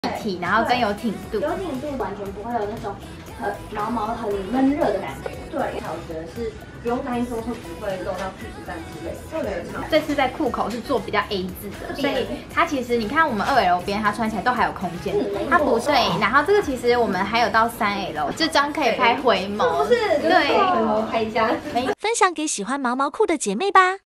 体，然后跟有挺度， 有挺度，完全不会有那种毛很闷热的感觉。对，我觉得是不用担心说会不会漏到屁股蛋之类的。对， 这次在裤口是做比较 A 字的，所以它其实你看我们2L 边它穿起来都还有空间，它不对。然后这个其实我们还有到3L， 这张可以拍回眸， 是不是？ 对， 回眸拍一下， 分享给喜欢毛毛裤的姐妹吧。